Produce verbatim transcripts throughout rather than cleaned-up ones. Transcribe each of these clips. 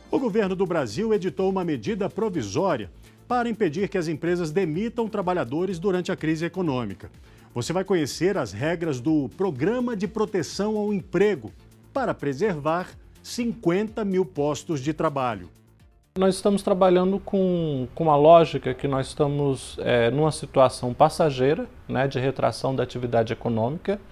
O governo do Brasil editou uma medida provisória para impedir que as empresas demitam trabalhadores durante a crise econômica. Você vai conhecer as regras do Programa de Proteção ao Emprego para preservar cinquenta mil postos de trabalho. Nós estamos trabalhando com, com uma lógica que nós estamos é, numa situação passageira, né, de retração da atividade econômica,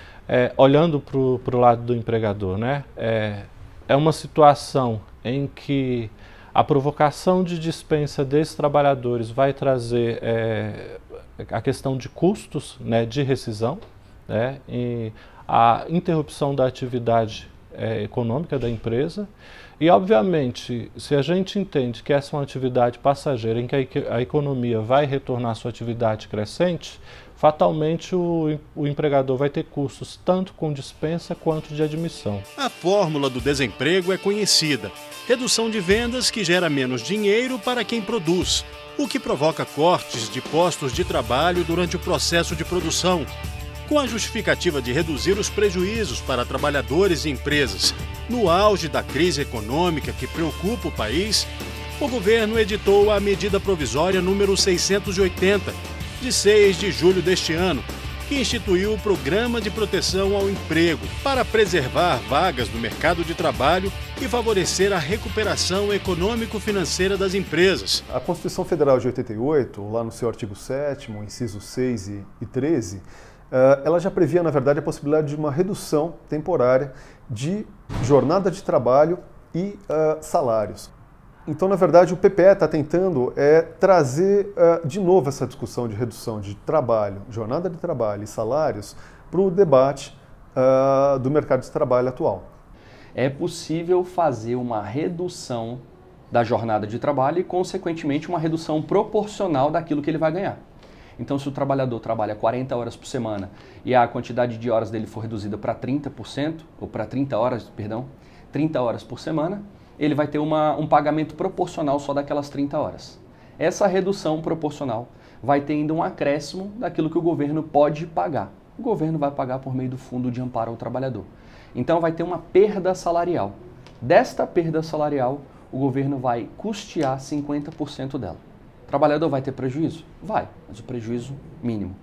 é, olhando para o lado do empregador, né? É, é uma situação em que a provocação de dispensa desses trabalhadores vai trazer é, a questão de custos, né, de rescisão, né, e a interrupção da atividade é, econômica da empresa. E, obviamente, se a gente entende que essa é uma atividade passageira em que a economia vai retornar à sua atividade crescente, fatalmente o, o empregador vai ter custos tanto com dispensa quanto de admissão. A fórmula do desemprego é conhecida. Redução de vendas que gera menos dinheiro para quem produz, o que provoca cortes de postos de trabalho durante o processo de produção, com a justificativa de reduzir os prejuízos para trabalhadores e empresas. No auge da crise econômica que preocupa o país, o governo editou a medida provisória número seiscentos e oitenta, de seis de julho deste ano, que instituiu o Programa de Proteção ao Emprego para preservar vagas no mercado de trabalho e favorecer a recuperação econômico-financeira das empresas. A Constituição Federal de oitenta e oito, lá no seu artigo sétimo, incisos seis e treze, ela já previa, na verdade, a possibilidade de uma redução temporária de jornada de trabalho e uh, salários. Então, na verdade, o P P E está tentando é, trazer uh, de novo essa discussão de redução de trabalho, jornada de trabalho e salários para o debate uh, do mercado de trabalho atual. É possível fazer uma redução da jornada de trabalho e, consequentemente, uma redução proporcional daquilo que ele vai ganhar. Então, se o trabalhador trabalha quarenta horas por semana e a quantidade de horas dele for reduzida para trinta por cento, ou para trinta horas, perdão, trinta horas por semana, ele vai ter uma, um pagamento proporcional só daquelas trinta horas. Essa redução proporcional vai ter ainda um acréscimo daquilo que o governo pode pagar. O governo vai pagar por meio do Fundo de Amparo ao Trabalhador. Então, vai ter uma perda salarial. Desta perda salarial, o governo vai custear cinquenta por cento dela. O trabalhador vai ter prejuízo? Vai, mas o prejuízo mínimo.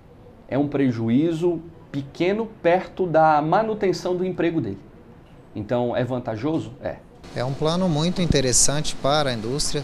É um prejuízo pequeno perto da manutenção do emprego dele. Então, é vantajoso? É. É um plano muito interessante para a indústria,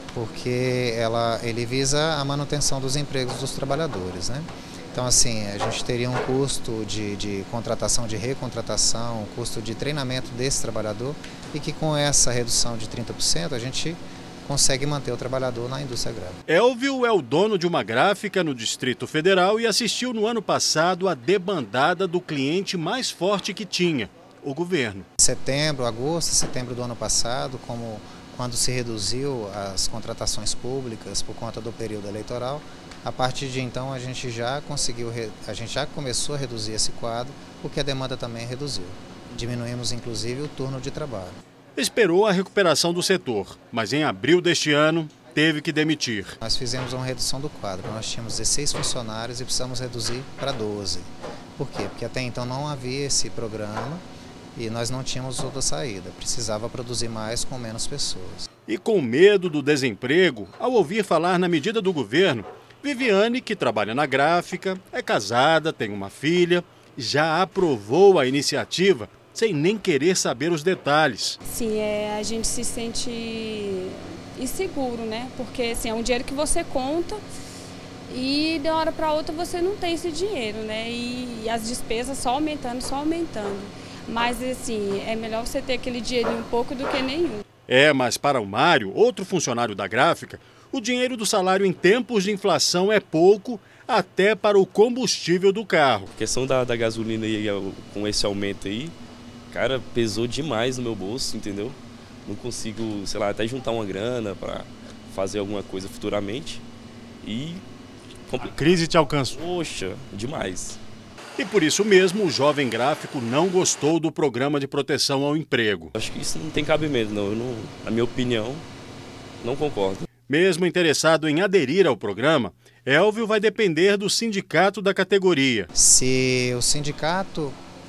porque ela, ele visa a manutenção dos empregos dos trabalhadores, né? Então, assim, a gente teria um custo de, de contratação, de recontratação, um custo de treinamento desse trabalhador, e que com essa redução de trinta por cento a gente consegue manter o trabalhador na indústria gráfica. Elvio é o dono de uma gráfica no Distrito Federal e assistiu no ano passado a debandada do cliente mais forte que tinha, o governo. Setembro, agosto, setembro do ano passado, como quando se reduziu as contratações públicas por conta do período eleitoral, a partir de então a gente já conseguiu, a gente já começou a reduzir esse quadro, porque a demanda também reduziu. Diminuímos inclusive o turno de trabalho. Esperou a recuperação do setor, mas em abril deste ano teve que demitir. Nós fizemos uma redução do quadro, nós tínhamos dezesseis funcionários e precisamos reduzir para doze. Por quê? Porque até então não havia esse programa e nós não tínhamos outra saída, precisava produzir mais com menos pessoas. E com medo do desemprego, ao ouvir falar na medida do governo, Viviane, que trabalha na gráfica, é casada, tem uma filha, já aprovou a iniciativa sem nem querer saber os detalhes. Sim, é, a gente se sente inseguro, né? Porque assim, é um dinheiro que você conta e de uma hora para outra você não tem esse dinheiro, né? E, e as despesas só aumentando, só aumentando. Mas assim, é melhor você ter aquele dinheirinho um pouco do que nenhum. É, mas para o Mário, outro funcionário da gráfica, o dinheiro do salário em tempos de inflação é pouco, até para o combustível do carro. A questão da, da gasolina aí, com esse aumento aí, cara, pesou demais no meu bolso, entendeu? Não consigo, sei lá, até juntar uma grana para fazer alguma coisa futuramente. E a crise te alcançou. Poxa, demais. E por isso mesmo o jovem gráfico não gostou do Programa de Proteção ao Emprego. Acho que isso não tem cabimento, não. Eu não, na minha opinião, não concordo. Mesmo interessado em aderir ao programa, Elvio vai depender do sindicato da categoria. Se o sindicato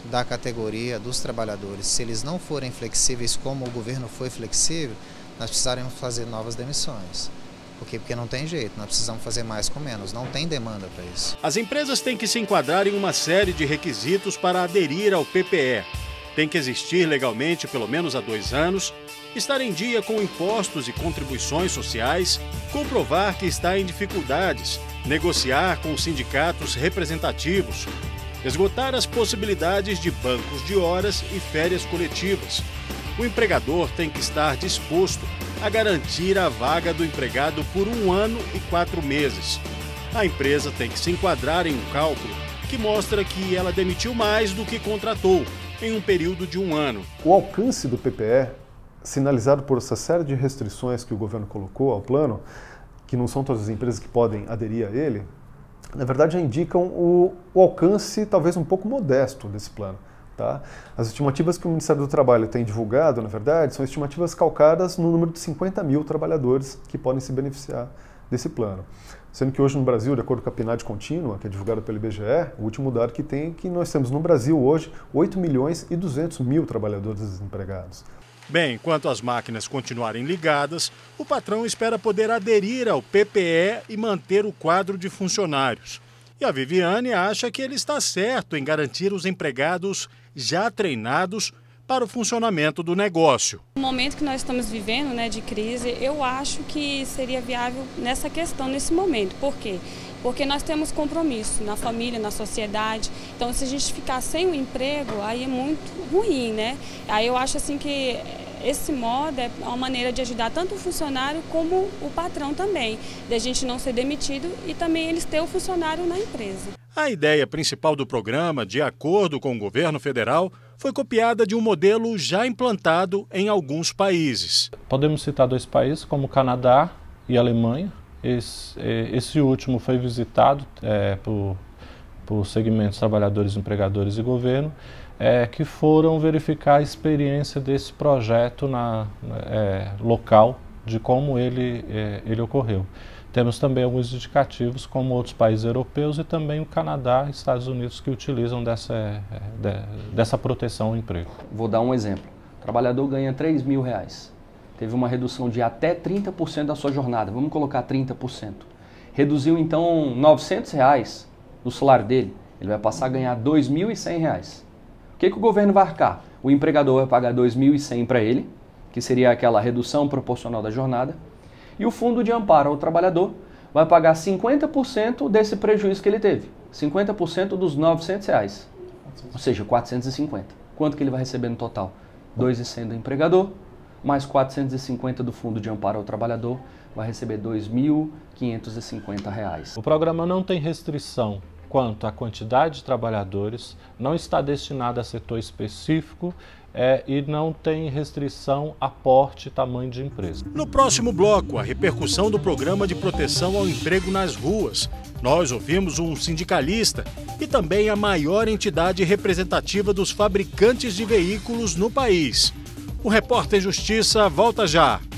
da categoria dos trabalhadores, se eles não forem flexíveis como o governo foi flexível, nós precisaremos fazer novas demissões. Por quê? Porque não tem jeito, nós precisamos fazer mais com menos, não tem demanda para isso. As empresas têm que se enquadrar em uma série de requisitos para aderir ao P P E. Tem que existir legalmente pelo menos há dois anos, estar em dia com impostos e contribuições sociais, comprovar que está em dificuldades, negociar com sindicatos representativos, esgotar as possibilidades de bancos de horas e férias coletivas. O empregador tem que estar disposto a garantir a vaga do empregado por um ano e quatro meses. A empresa tem que se enquadrar em um cálculo que mostra que ela demitiu mais do que contratou em um período de um ano. O alcance do P P E, sinalizado por essa série de restrições que o governo colocou ao plano, que não são todas as empresas que podem aderir a ele, na verdade já indicam o, o alcance talvez um pouco modesto desse plano. Tá? As estimativas que o Ministério do Trabalho tem divulgado, na verdade, são estimativas calcadas no número de cinquenta mil trabalhadores que podem se beneficiar desse plano. Sendo que hoje no Brasil, de acordo com a P N A D contínua, que é divulgada pelo I B G E, o último dado que tem é que nós temos no Brasil hoje oito milhões e duzentos mil trabalhadores desempregados. Bem, enquanto as máquinas continuarem ligadas, o patrão espera poder aderir ao P P E e manter o quadro de funcionários. E a Viviane acha que ele está certo em garantir os empregados já treinados para o funcionamento do negócio. No momento que nós estamos vivendo, né, de crise, eu acho que seria viável nessa questão, nesse momento. Por quê? Porque nós temos compromisso na família, na sociedade. Então, se a gente ficar sem o emprego, aí é muito ruim, né? Aí eu acho assim que esse modo é uma maneira de ajudar tanto o funcionário como o patrão também, de a gente não ser demitido e também eles ter o funcionário na empresa. A ideia principal do programa, de acordo com o governo federal, foi copiada de um modelo já implantado em alguns países. Podemos citar dois países, como Canadá e Alemanha. Esse, esse último foi visitado é, por, por segmentos trabalhadores, empregadores e governo, é, que foram verificar a experiência desse projeto na, é, local, de como ele, é, ele ocorreu. Temos também alguns indicativos, como outros países europeus e também o Canadá e Estados Unidos, que utilizam dessa, dessa proteção ao emprego. Vou dar um exemplo. O trabalhador ganha três mil reais. Teve uma redução de até trinta por cento da sua jornada. Vamos colocar trinta por cento. Reduziu, então, novecentos reais no salário dele. Ele vai passar a ganhar dois mil e cem reais. O que, que o governo vai arcar? O empregador vai pagar dois mil e cem para ele, que seria aquela redução proporcional da jornada. E o fundo de amparo ao trabalhador vai pagar cinquenta por cento desse prejuízo que ele teve. cinquenta por cento dos novecentos reais. Ou seja, quatrocentos e cinquenta. Quanto que ele vai receber no total? dois mil e cem do empregador, mais quatrocentos e cinquenta do fundo de amparo ao trabalhador, vai receber dois mil quinhentos e cinquenta reais. O programa não tem restrição quanto à quantidade de trabalhadores, não está destinado a setor específico, É, e não tem restrição a porte e tamanho de empresa. No próximo bloco, a repercussão do programa de proteção ao emprego nas ruas. Nós ouvimos um sindicalista e também a maior entidade representativa dos fabricantes de veículos no país. O Repórter Justiça volta já.